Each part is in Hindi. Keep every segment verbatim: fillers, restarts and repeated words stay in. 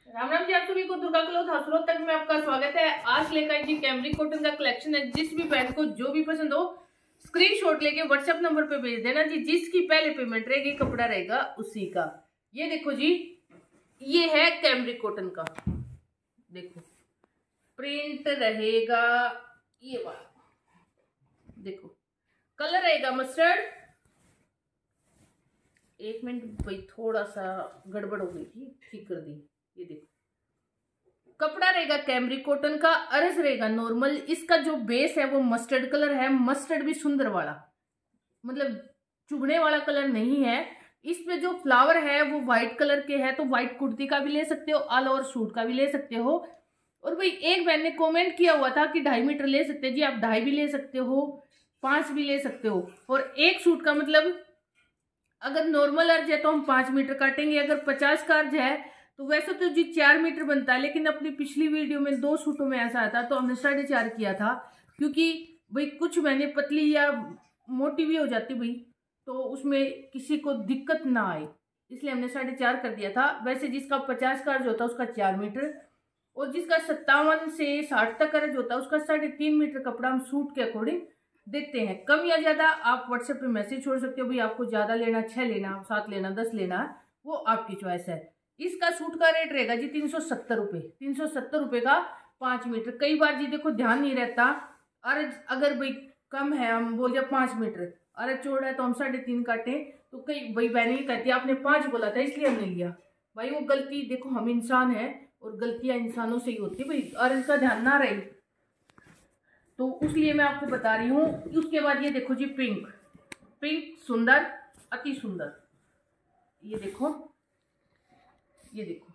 राम राम जी, आप सभी को दुर्गा क्लॉथ हाउस तक में आपका स्वागत है। आज लेकर आई जी कैमरिक कॉटन का कलेक्शन है। जिस भी बहन को जो भी पसंद हो स्क्रीनशॉट लेके व्हाट्सएप नंबर पे भेज देना जी। जिसकी पहले पेमेंट रहेगी कपड़ा रहेगा उसी का। ये देखो जी, ये है कैमरिक कॉटन का, देखो प्रिंट रहेगा ये वाला, देखो कलर रहेगा मस्टर्ड। एक मिनट भाई, थोड़ा सा गड़बड़ हो गई थी, ठीक कर दी। ये देखो कपड़ा रहेगा कैमरिक कॉटन का, अर्ज रहेगा नॉर्मल। इसका जो बेस है वो मस्टर्ड कलर है, मस्टर्ड भी सुंदर वाला, मतलब चुभने वाला कलर नहीं है। इसमें जो फ्लावर है वो व्हाइट कलर के है, तो व्हाइट कुर्ती का भी ले सकते हो, ऑल ओवर सूट का भी ले सकते हो। और भाई एक बहन ने कमेंट किया हुआ था कि ढाई मीटर ले सकते हैं जी। आप ढाई भी ले सकते हो, पांच भी ले सकते हो। और एक सूट का मतलब अगर नॉर्मल अर्ज है तो हम पांच मीटर काटेंगे, अगर पचास का अर्ज है तो वैसे तो जी चार मीटर बनता है। लेकिन अपनी पिछली वीडियो में दो सूटों में ऐसा आता तो हमने साढ़े चार किया था, क्योंकि भाई कुछ मैंने पतली या मोटी भी हो जाती भाई, तो उसमें किसी को दिक्कत ना आए, इसलिए हमने साढ़े चार कर दिया था। वैसे जिसका पचास का अर्ज होता है उसका चार मीटर, और जिसका सत्तावन से साठ तक अर्ज होता है उसका साढ़े तीन मीटर कपड़ा हम सूट के अकॉर्डिंग देते हैं। कम या ज्यादा आप व्हाट्सएप पे मैसेज छोड़ सकते हो, भाई आपको ज्यादा लेना, छह लेना, सात लेना, दस लेना, वो आपकी चॉइस है। इसका सूट का रेट रहेगा जी तीन सौ सत्तर रुपये तीन सौ सत्तर रुपये का पाँच मीटर। कई बार जी देखो ध्यान नहीं रहता, अर्ज अगर भाई कम है हम बोल दिया पाँच मीटर, अर्ज चौड़ा है तो हम साढ़े तीन काटे, तो कई भाई बहने ही कहती है आपने पाँच बोला था इसलिए हमने लिया। भाई वो गलती, देखो हम इंसान है और गलतियां इंसानों से ही होती है, भाई अर्ज का ध्यान ना रही तो इसलिए मैं आपको बता रही हूँ। उसके बाद ये देखो जी पिंक, पिंक सुंदर, अति सुंदर। ये देखो, ये देखो,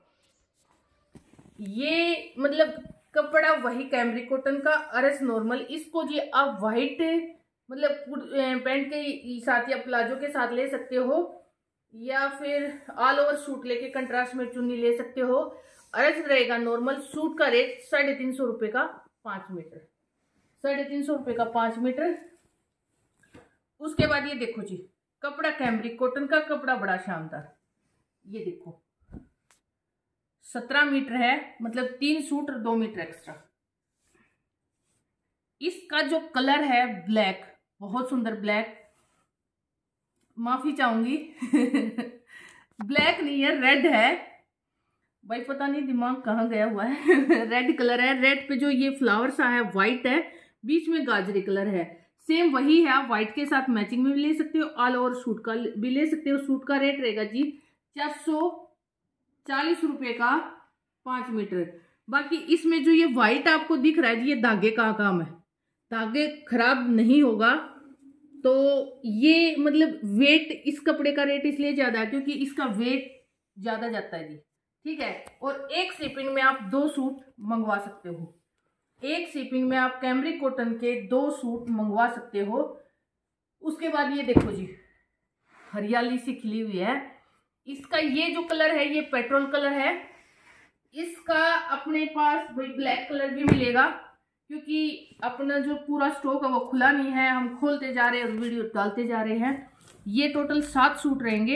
ये मतलब कपड़ा वही कैमरिक कॉटन का, अर्ज नॉर्मल। इसको जी आप वाइट मतलब पैंट के साथ या प्लाजो के साथ ले सकते हो, या फिर ऑल ओवर सूट लेके कंट्रास्ट में चुन्नी ले सकते हो। अर्ज रहेगा नॉर्मल। सूट का रेट साढ़े तीन सौ रुपये का पाँच मीटर, साढ़े तीन सौ रुपये का पाँच मीटर। उसके बाद ये देखो जी कपड़ा कैमरिक कॉटन का, कपड़ा बड़ा शानदार। ये देखो सत्रह मीटर है, मतलब तीन सूट और दो मीटर एक्स्ट्रा। इसका जो कलर है ब्लैक, बहुत सुंदर ब्लैक, माफी चाहूंगी ब्लैक नहीं है, रेड है भाई, पता नहीं दिमाग कहाँ गया हुआ है रेड कलर है। रेड पे जो ये फ्लावर सा है व्हाइट है, बीच में गाजरी कलर है, सेम वही है। आप व्हाइट के साथ मैचिंग में भी ले सकते हो, ऑल ओवर सूट का भी ले सकते हो। सूट का रेट रहेगा जी चार सौ चालीस रुपए का पांच मीटर। बाकी इसमें जो ये व्हाइट आपको दिख रहा है जी, ये धागे का काम है, धागे खराब नहीं होगा। तो ये मतलब वेट, इस कपड़े का रेट इसलिए ज्यादा है क्योंकि इसका वेट ज्यादा जाता है जी, ठीक है। और एक शिपिंग में आप दो सूट मंगवा सकते हो, एक शिपिंग में आप कैमरिक कॉटन के दो सूट मंगवा सकते हो। उसके बाद ये देखो जी हरियाली सी खिली हुई है। इसका ये जो कलर है ये पेट्रोल कलर है। इसका अपने पास भाई ब्लैक कलर भी मिलेगा, क्योंकि अपना जो पूरा स्टॉक है वो खुला नहीं है, हम खोलते जा रहे हैं और वीडियो डालते जा रहे हैं। ये टोटल सात सूट रहेंगे,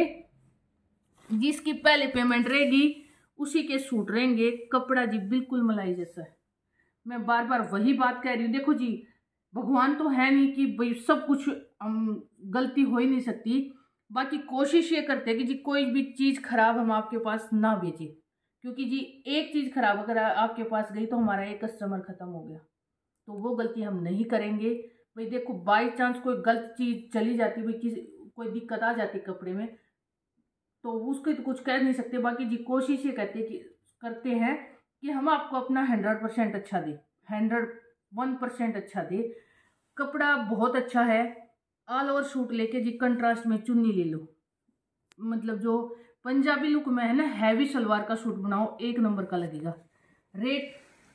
जिसकी पहले पेमेंट रहेगी उसी के सूट रहेंगे। कपड़ा जी बिल्कुल मलाई जैसा है, मैं बार बार वही बात कह रही हूँ। देखो जी भगवान तो है नहीं कि भाई सब कुछ हम गलती हो ही नहीं सकती। बाकी कोशिश ये करते हैं कि जी कोई भी चीज़ खराब हम आपके पास ना भेजें, क्योंकि जी एक चीज़ खराब अगर आपके पास गई तो हमारा एक कस्टमर खत्म हो गया, तो वो गलती हम नहीं करेंगे। भाई देखो बाई चांस कोई गलत चीज़ चली जाती, भाई किसी कोई दिक्कत आ जाती कपड़े में, तो उसको तो कुछ कह नहीं सकते। बाकी जी कोशिश ये करते कि करते हैं कि हम आपको अपना हंड्रेड परसेंट अच्छा दे, हंड्रेड वन परसेंट अच्छा दे। कपड़ा बहुत अच्छा है, ऑल ओवर सूट लेके जी कंट्रास्ट में चुन्नी ले लो, मतलब जो पंजाबी लुक में है ना, हैवी सलवार का सूट बनाओ, एक नंबर का लगेगा। रेट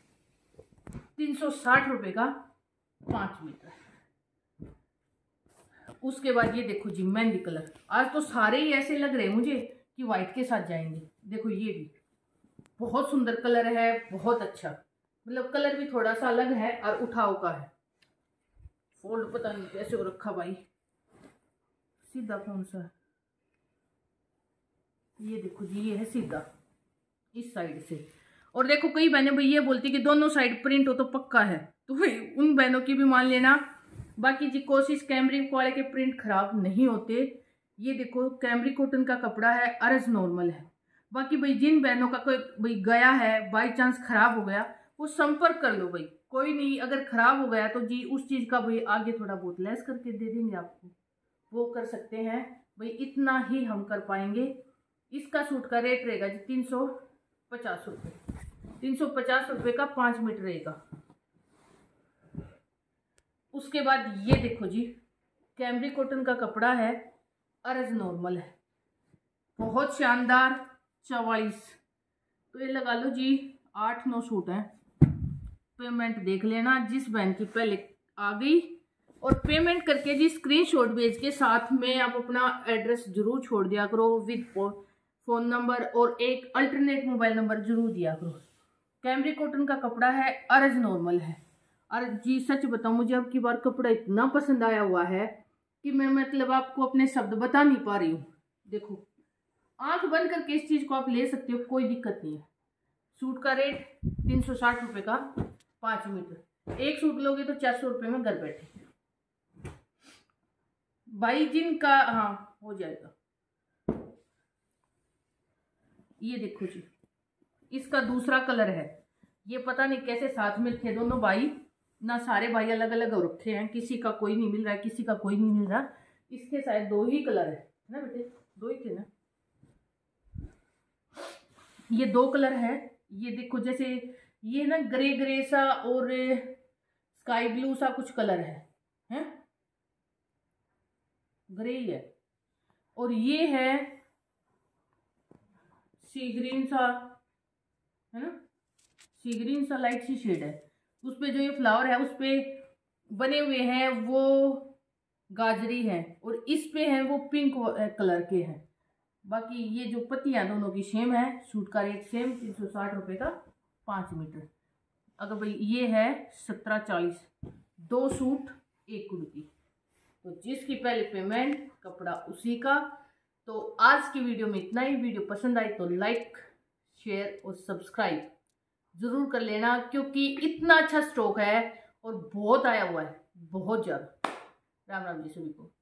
तीन सौ साठ रुपये का पाँच मीटर। उसके बाद ये देखो जी मेहंदी कलर, आज तो सारे ही ऐसे लग रहे हैं मुझे कि व्हाइट के साथ जाएंगे। देखो ये भी बहुत सुंदर कलर है, बहुत अच्छा, मतलब कलर भी थोड़ा सा अलग है और उठाव का है। फोल्ड पता नहीं कैसे हो रखा भाई, सीधा कौन सा है, ये देखो जी ये है सीधा, इस साइड से। और देखो कई बहनें भाई ये बोलती कि दोनों साइड प्रिंट हो तो पक्का है, तो भाई उन बहनों की भी मान लेना। बाकी जी कोशिश कैमरिक वाले के प्रिंट खराब नहीं होते। ये देखो कैमरिक कॉटन का कपड़ा है, अर्ज नॉर्मल है। बाकी भाई जिन बहनों का कोई भाई गया है बाई चांस खराब हो गया, वो संपर्क कर लो भाई, कोई नहीं। अगर खराब हो गया तो जी उस चीज का भाई आगे थोड़ा बहुत लेस करके दे देंगे आपको, वो कर सकते हैं भाई, इतना ही हम कर पाएंगे। इसका सूट का रेट रहेगा जी तीन सौ पचास रुपये तीन सौ पचास रुपये का पाँच मीटर रहेगा। उसके बाद ये देखो जी कैमरिक कॉटन का कपड़ा है, अर्ज नॉर्मल है, बहुत शानदार, चवालीस। तो ये लगा लो जी आठ नौ सूट हैं। पेमेंट देख लेना जिस बहन की पहले आ गई, और पेमेंट करके जी स्क्रीनशॉट भेज के साथ में आप अपना एड्रेस जरूर छोड़ दिया करो विद फोन नंबर, और एक अल्टरनेट मोबाइल नंबर जरूर दिया करो। कैमरिक कॉटन का कपड़ा है, अर्ज नॉर्मल है। और जी सच बताऊं मुझे अब की बार कपड़ा इतना पसंद आया हुआ है कि मैं मतलब आपको अपने शब्द बता नहीं पा रही हूँ। देखो आंख बंद करके इस चीज को आप ले सकते हो, कोई दिक्कत नहीं है। सूट का रेट तीन सौ साठ रुपये का पाँच मीटर। एक सूट लोगे तो चार सौ रुपये में घर बैठे भाई जिनका हाँ हो जाएगा। ये देखो जी इसका दूसरा कलर है, ये पता नहीं कैसे साथ में थे दोनों भाई ना, सारे भाई अलग अलग हो रखे हैं, किसी का कोई नहीं मिल रहा है, किसी का कोई नहीं मिल रहा। इसके शायद दो ही कलर है ना बेटे, दो ही थे ना, ये दो कलर है। ये देखो जैसे ये ना ग्रे ग्रे सा और स्काई ब्लू सा कुछ कलर है, हैं ग्रे ही है, और ये है सी ग्रीन सा, है ना, सी ग्रीन सा लाइट सी शेड है। उसपे जो ये फ्लावर है उसपे बने हुए हैं वो गाजरी है, और इस पे है वो पिंक कलर के हैं। बाकी ये जो पत्तियां दोनों की सेम है। सूट का रेट सेम तीन सौ साठ रुपये का पाँच मीटर। अगर भाई ये है सत्रह चालीस, दो सूट एक कुर्ती, तो जिसकी पहले पेमेंट कपड़ा उसी का। तो आज की वीडियो में इतना ही। वीडियो पसंद आई तो लाइक शेयर और सब्सक्राइब जरूर कर लेना, क्योंकि इतना अच्छा स्टॉक है और बहुत आया हुआ है, बहुत ज़्यादा। राम राम जी सभी को।